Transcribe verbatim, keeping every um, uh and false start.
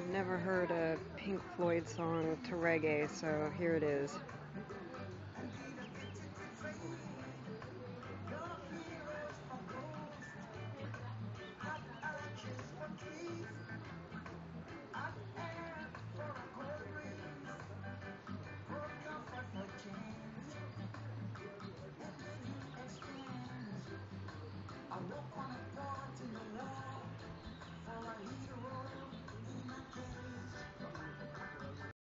never heard a Pink Floyd song to reggae, so here it is.